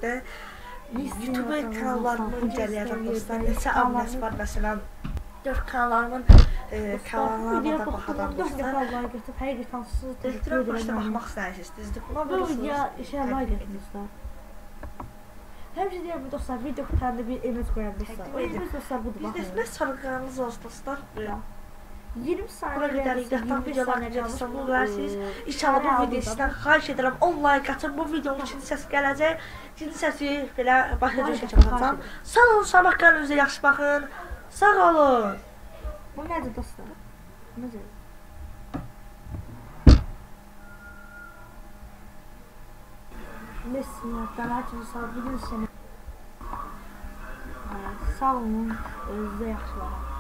də YouTube kanallarımı incələyərəm dostlar. Neçə abunəsi var məsələn. 4 kanallarımın kanallarına da baxaram dostlar. Direktörə başda baxmaq istəyirsiniz, düzdür? Bu video işə like edin dostlar. Həmişə deyirəm dostlar, video qurtarında bir emot qoyarım dostlar. O emot dostlar budur, baxın. Biz nəsə çalğanınız olsun dostlar. 20 saniyə yataq videolarını gəlirsən, bunu verirsiniz. İnşallah bu video sizdən xahiş edirəm 10 like atın. Bu videonun ikinci səsi gələcək. İkinci səsi belə başqa cür çəkəcəm. Sağ olun, sabah qalın, özünüzə yaxşı baxın. Sağ olun. Bu nədir dostlar? Necə? Messinatlar, açın sağ olun. Sağ olun, özünüzə yaxşı baxın.